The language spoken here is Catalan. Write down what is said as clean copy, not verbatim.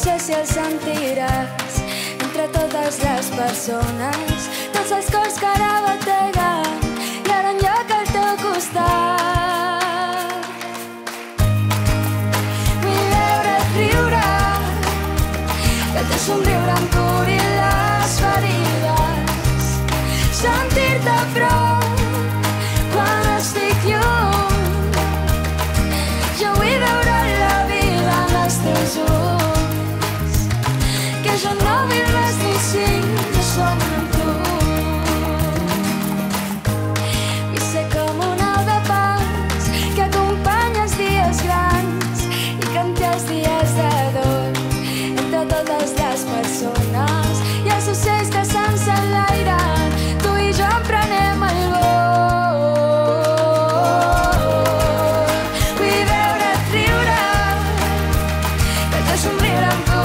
sé si el sentiràs entre totes les persones, tots els cors que ara bateguen i ara enlloc al teu costat. Vull veure't riure, que el teu somriure em curi les ferides, sentir-te a prop quan estic lluny. Jo vull veure la vida amb els teus ulls, que jo no vull res ni cinc, jo som amb tu. Vull ser com un au de pas que acompanya els dies grans i que en té els dies de dol entre totes les persones i els ocells que se'ns enlairen, tu i jo emprenem el vol. Vull veure't riure, que el teu somriure em